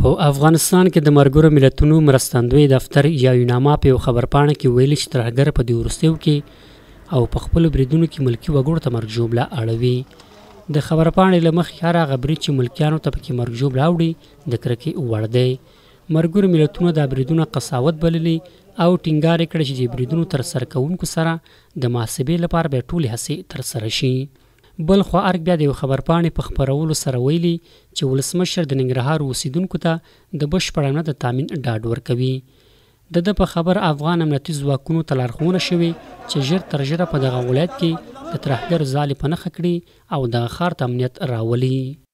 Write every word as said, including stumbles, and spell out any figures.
په افغانستان کې د ملګرو ملتونو مرستندوی دفتر یا unama په یو خبرپاڼه کې ویلي چې ترهګر په دې وروستیو کې او په خپلو بریدونو کې ملکي وګړو ته مرګ ژوبله اړوي. د خبرپاڼې له مخې هر هغه برید چې ملکیانو ته پکې مرګ ژوبله اوړي د کرکې وړ دی. ملګرو ملتونو دا بریدونه قساوت بللي او ټینګار یې کړی چې د بریدونو ترسره کوونکو سره د محاسبې لپاره بیا ټولې هڅې ترسره شي. بل خوا ارګ بیا د یو خبرپاڼې په خپرولو سره ویلي چې ولسمشر د ننګرهار اوسیدونکو ته د بشپړ امنیت د تامین ډاډ ورکوي. د ده په خبر افغان امنیتي ځواکونو ته لارښوونه شوې چې ژر تر ژره په دغه ولایت کې د ترهګر ځالې په نښه کړي او دغه ښار ته امنیت راولي.